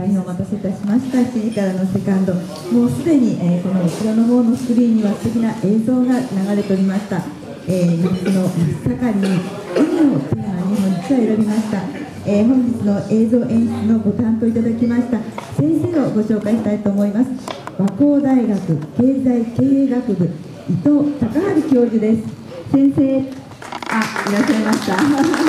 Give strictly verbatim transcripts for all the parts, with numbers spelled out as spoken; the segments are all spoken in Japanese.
大変お待たせいたしました。しちじからのセカンド、もうすでに、えー、この後ろの方のスクリーンには素敵な映像が流れておりました。えー、夏の真っ盛りに海をテーマに本日は選びました。えー、本日の映像演出のご担当いただきました先生をご紹介したいと思います。和光大学経済経営学部伊藤孝治教授です。先生、あ、いらっしゃいました。ありがとうございます。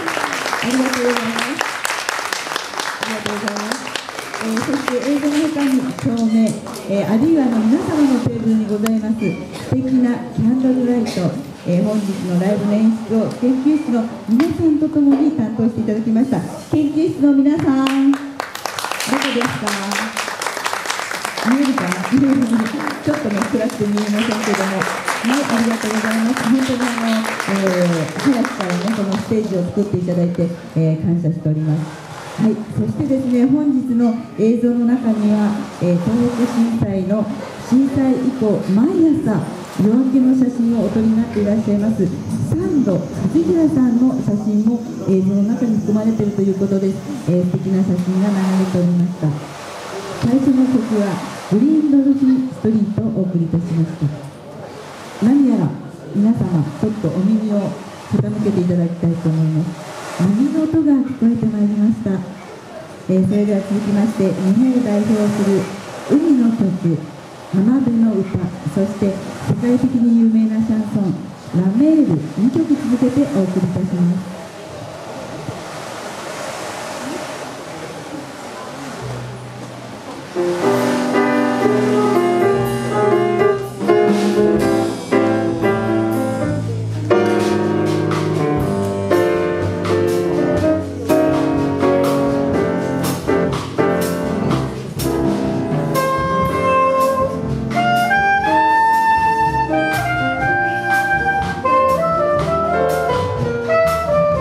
ありがとうございます。えー、そして映像の他に照明、えー、あるいはの皆様のテーブルにございます素敵なキャンドルライト、えー、本日のライブの演出を研究室の皆さんとともに担当していただきました。研究室の皆さん、どこですか？見えるかな？ちょっとね、暗くて見えませんけども、はい、ありがとうございます。本当にあの、えー、早くからね、このステージを作っていただいて、えー、感謝しております。はい、そしてですね、本日の映像の中には、えー、東北震災の震災以降、毎朝夜明けの写真をお撮りになっていらっしゃいますサンド勝平さんの写真も映像の中に含まれているということです。えー、素敵な写真が流れておりました。最初の曲はグリーンドルフィンストリートをお送りいたしました。何やら皆様ちょっとお耳を傾けていただきたいと思います。波の音が聞こえてまいりました。えー、それでは続きまして、日本を代表する海の曲、浜辺の歌、そして世界的に有名なシャンソン、ラメールにきょく続けてお送りいたします。 「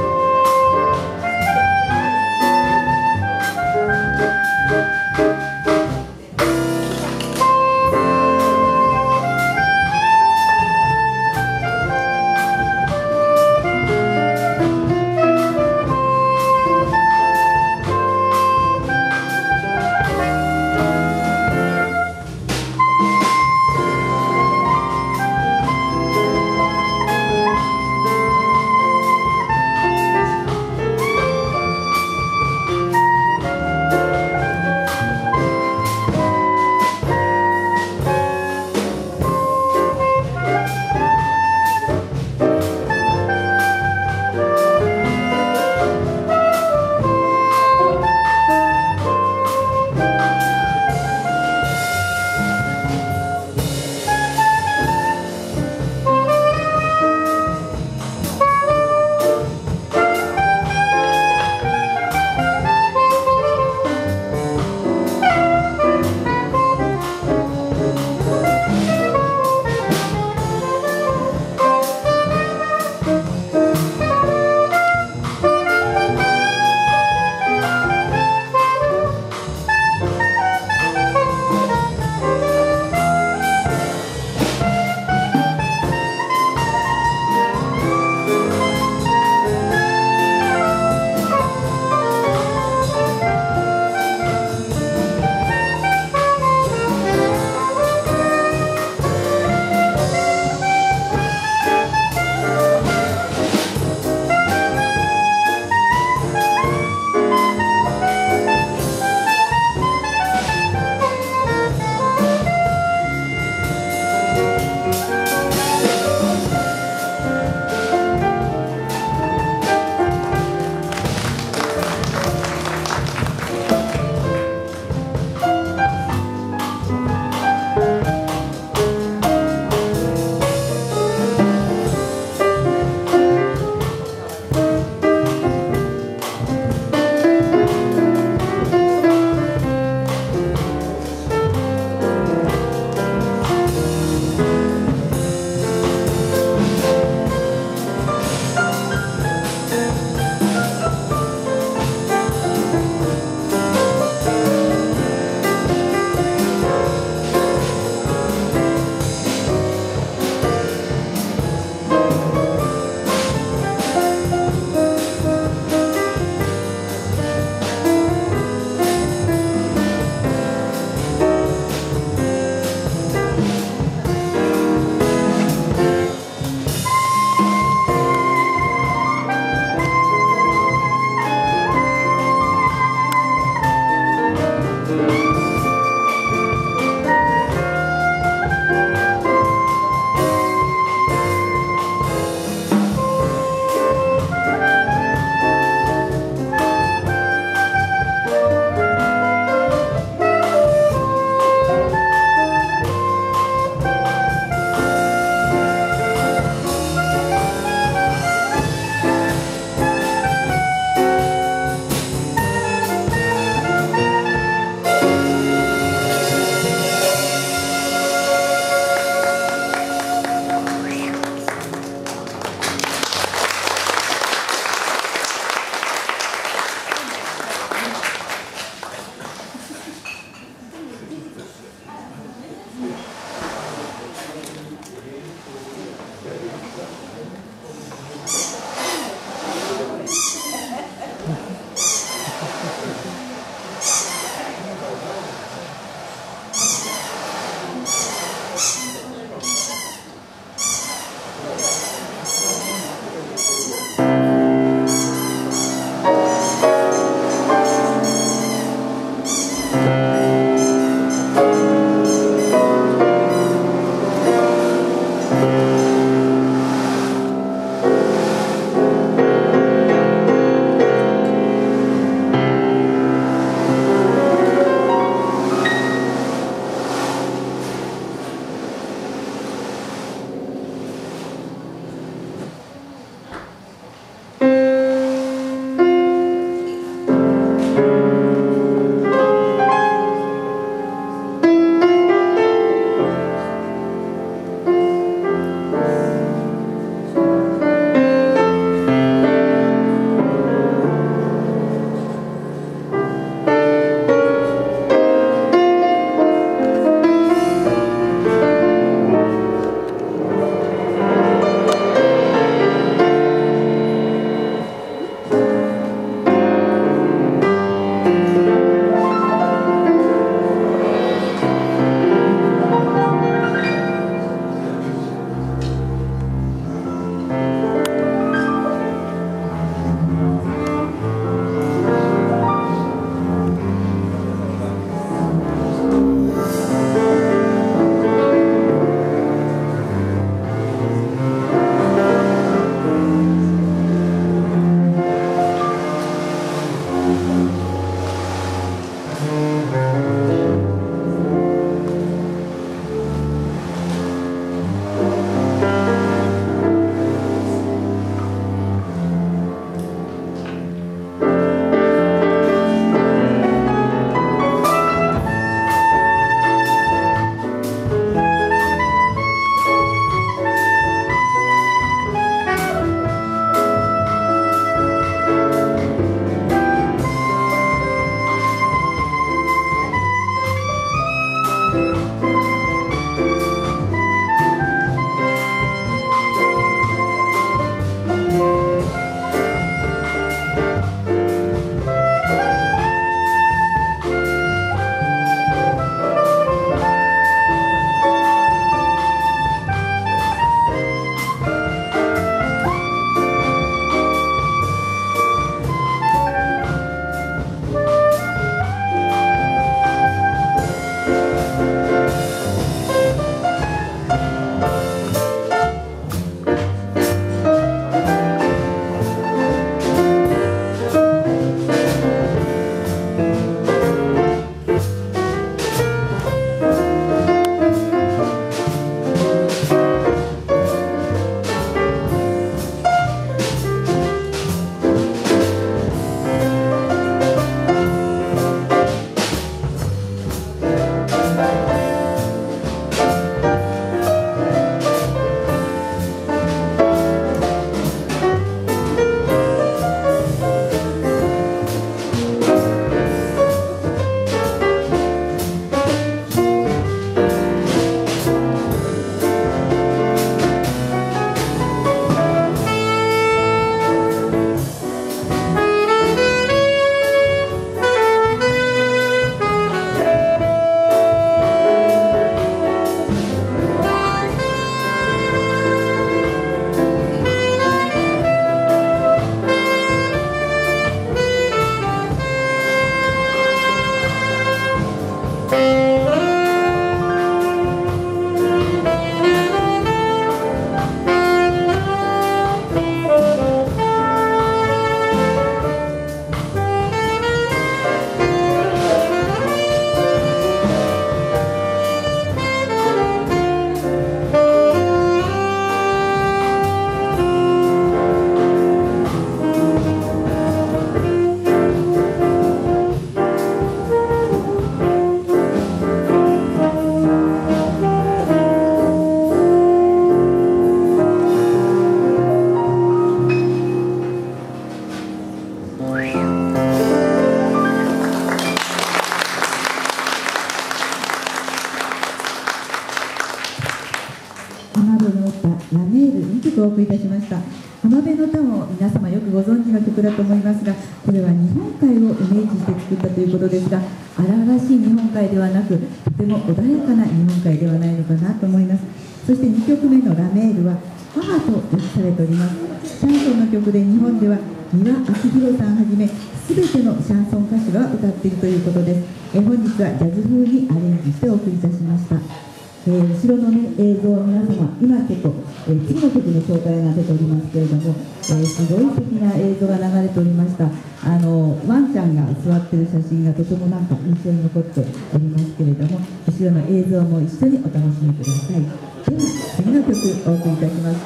浜辺の歌ラメールにきょくお送りいたしました。浜辺の歌も皆様よくご存知の曲だと思いますが、これは日本海をイメージして作ったということですが、荒々しい日本海ではなく、とても穏やかな日本海ではないのかなと思います。そしてにきょくめのラメールは母と訳されております。シャンソンの曲で日本では三輪明宏さんはじめすべてのシャンソン歌手が歌っているということです。え本日はジャズ風にアレンジしてお送りいたしました。えー、後ろの、ね、映像を皆様、今ちょっと、えー、次の曲の紹介が出ておりますけれども、えー、すごい素敵な映像が流れておりました。あのワンちゃんが座ってる写真がとてもなんか印象に残っておりますけれども、後ろの映像も一緒にお楽しみください。では次の曲お送りいたします。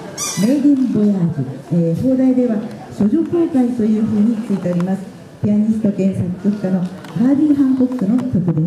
メイデンボヤージュ、えー、放題では処女公開というふうについております。ピアニスト兼作曲家のハーディ・ハンコックの曲です。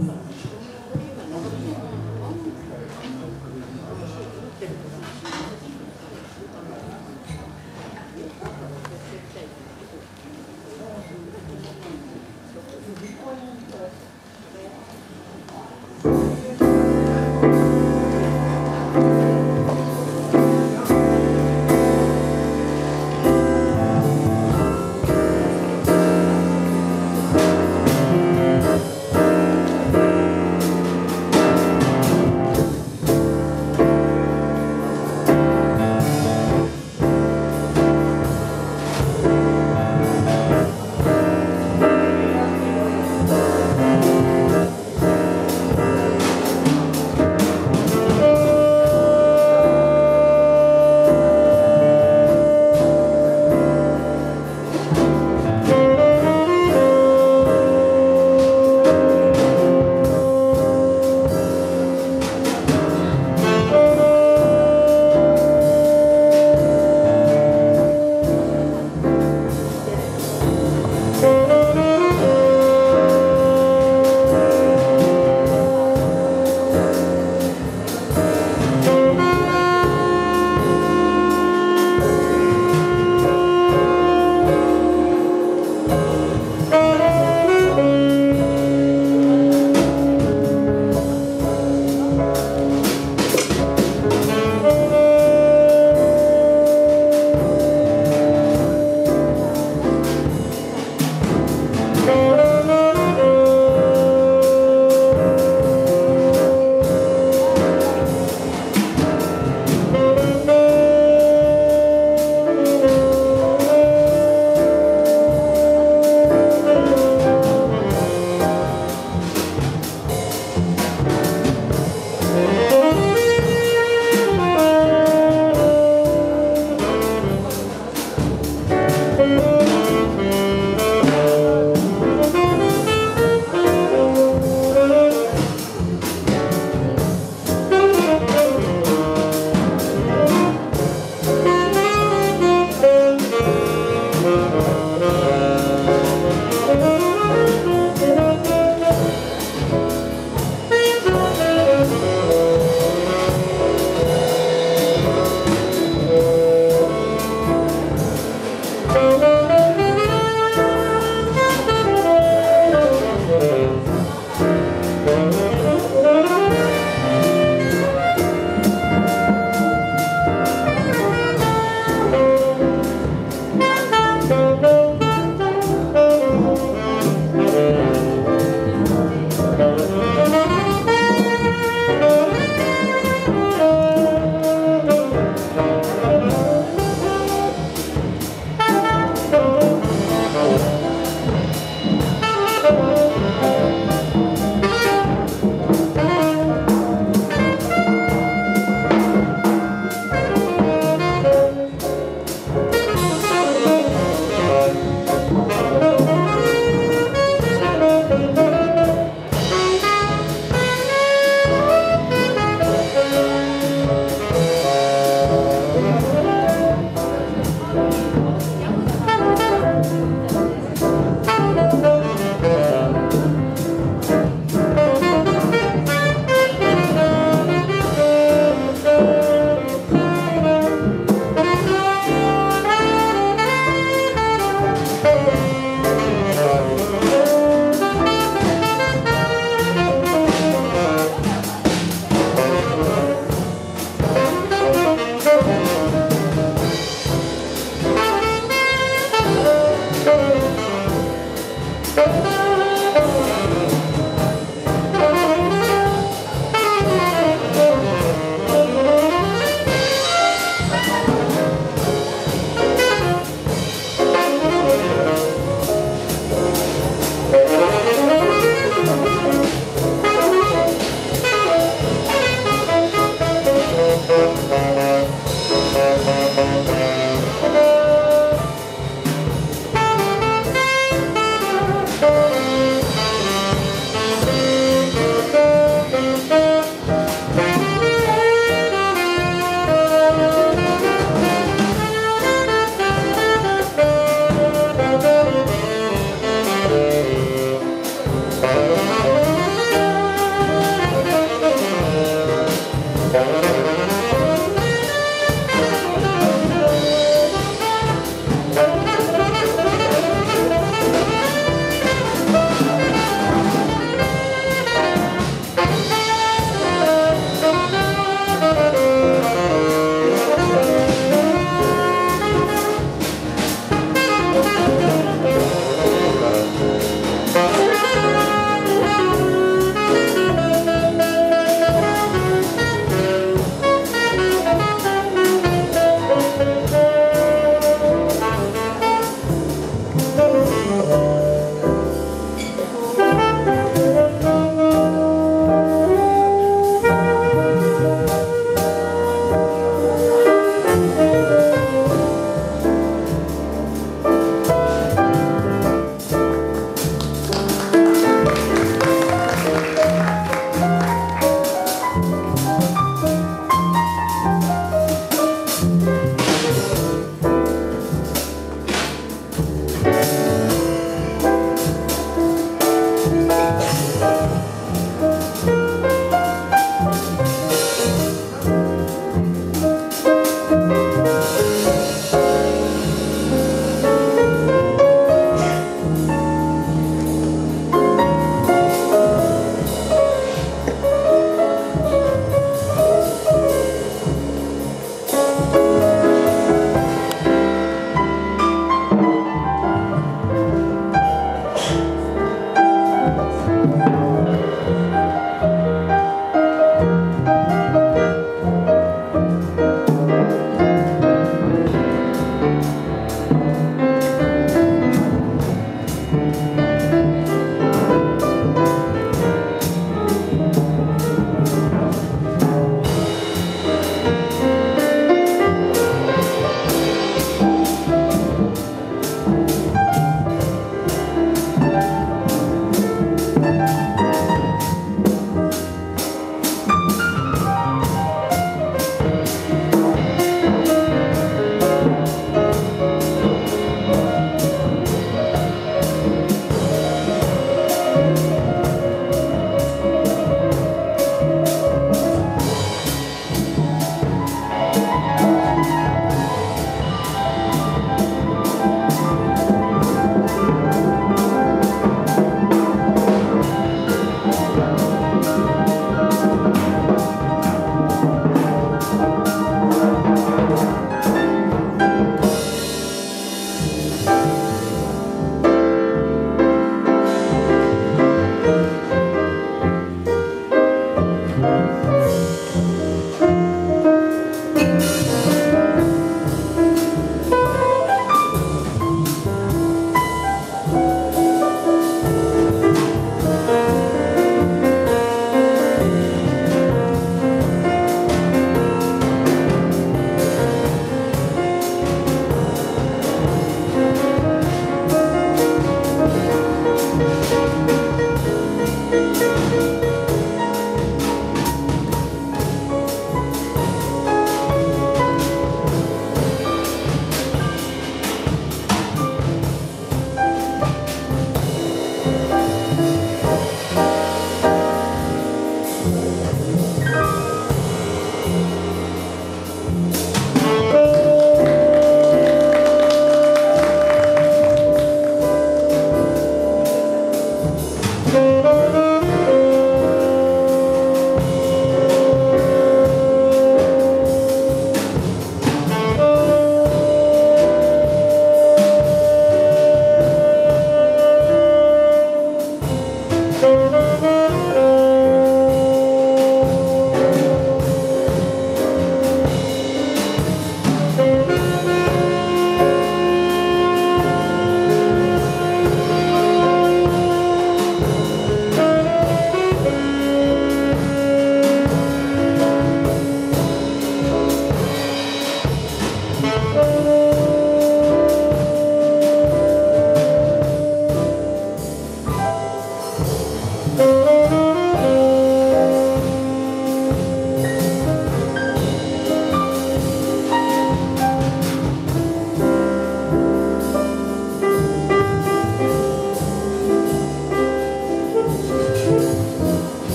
「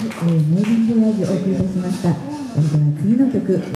ー、メイディンボヤージュをお送りいたしました。えー、では次の曲